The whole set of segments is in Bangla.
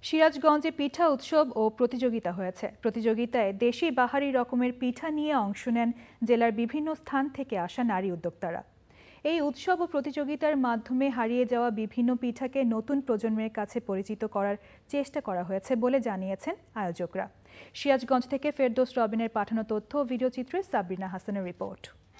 সিরাজগঞ্জে পিঠা উৎসব ও প্রতিযোগিতা হয়েছে। প্রতিযোগিতায় দেশি বাহারি রকমের পিঠা নিয়ে অংশ নেন জেলার বিভিন্ন স্থান থেকে আসা নারী উদ্যোক্তারা। এই উৎসব ও প্রতিযোগিতার মাধ্যমে হারিয়ে যাওয়া বিভিন্ন পিঠাকে নতুন প্রজন্মের কাছে পরিচিত করার চেষ্টা করা হয়েছে বলে জানিয়েছেন আয়োজকরা। সিরাজগঞ্জ থেকে ফেরদৌস রবিনের পাঠানো তথ্য ও ভিডিওচিত্রে সাবরিনা হাসানের রিপোর্ট।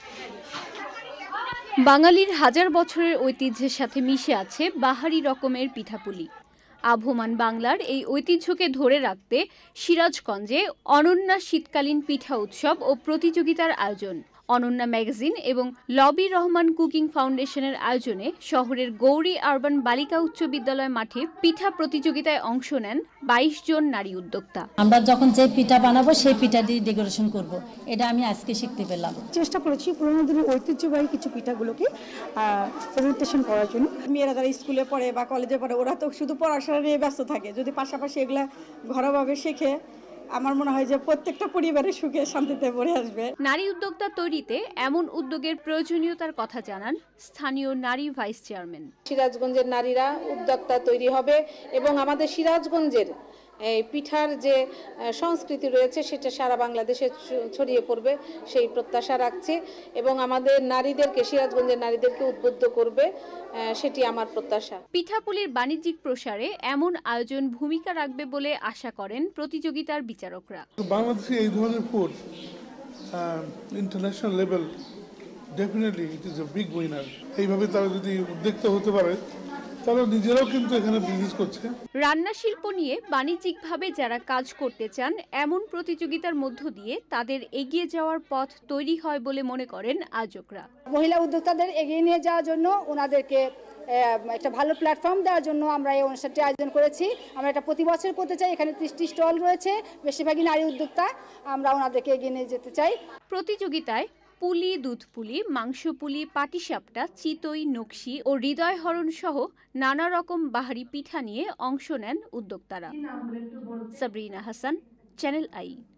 বাঙালির হাজার বছরের ঐতিহ্যের সাথে মিশে আছে বাহারি রকমের পিঠাপুলি। আবহমান বাংলার এই ঐতিহ্যকে ধরে রাখতে সিরাজগঞ্জে অনন্যা শীতকালীন পিঠা উৎসব ও প্রতিযোগিতার আয়োজন। অনন্যা ম্যাগাজিন এবং লবি রহমান কুকিং ফাউন্ডেশনের আয়োজনে শহরের গৌরী আরবান বালিকা উচ্চ বিদ্যালয় মাঠে পিঠা প্রতিযোগিতায় অংশ নেন ২২ জন নারী উদ্যোক্তা। আমরা যখন যে পিঠা বানাবো সেই পিঠা দিয়ে ডেকোরেশন করব, এটা আমি আজকে শিখতে পেলাম। চেষ্টা করেছি পুরোনো দিনের ঐতিহ্যবাহী কিছু পিঠাগুলোকে প্রেজেন্টেশন করার জন্য। মেয়েরা যারা স্কুলে পড়ে বা কলেজে পড়ে ওরা তো শুধু পড়াশোনা নিয়ে ব্যস্ত থাকে, যদি পাশাপাশি এগুলা ঘরোয়াভাবে শেখে আমার মনে হয় যে প্রত্যেকটা পরিবারে সুখে শান্তিতে ভরে আসবে। নারী উদ্যোক্তা তৈরিতে এমন উদ্যোগের প্রয়োজনীয়তার কথা জানান স্থানীয় নারী ভাইস চেয়ারম্যান। সিরাজগঞ্জের নারীরা উদ্যোক্তা তৈরি হবে এবং আমাদের সিরাজগঞ্জের এই পিঠার যে সংস্কৃতি রয়েছে সেটা সারা বাংলাদেশে ছড়িয়ে পড়বে সেই প্রত্যাশা রাখছে এবং আমাদের নারীদেরকে, সিরাজগঞ্জের নারীদেরকে উদ্বুদ্ধ করবে, সেটি আমার প্রত্যাশা। পিঠাপুলির বাণিজ্যিক প্রসারে এমন আয়োজন ভূমিকা রাখবে বলে আশা করেন প্রতিযোগিতার বিচারকরা। বাংলাদেশে এই ধরনের food international level definitely it is a big winner. এইভাবে তারা যদি উদ্যোক্তা হতে পারে তারা নিজেরাও কিন্তু এখানে বিজনেস করছে। রান্না শিল্প নিয়ে বাণিজ্যিকভাবে যারা কাজ করতে চান এমন প্রতিযোগিতার মধ্য দিয়ে তাদের এগিয়ে যাওয়ার পথ তৈরি হয় বলে মনে করেন আয়োজকরা। মহিলা উদ্যোক্তাদের এগিয়ে নিয়ে যাওয়ার জন্য ওনাদেরকে একটা ভালো প্ল্যাটফর্ম দেওয়ার জন্য আমরা এই অনুষ্ঠানটি আয়োজন করেছি। আমরা এটা প্রতি বছর করতে চাই। এখানে 30টি স্টল রয়েছে, বেশিরভাগই নারী উদ্যোক্তা। আমরা ওনাদেরকে এগিয়ে নিয়ে যেতে চাই। প্রতিযোগিতায় পুলি, দুধ পুলি, মাংস পুলি, পাটিসাপটা, চিতই, নকশি ও হৃদয়হরণ সহ নানা রকম বাহারি পিঠা নিয়ে অংশ নেন উদ্যোক্তারা। Sabrina Hasan, channel I.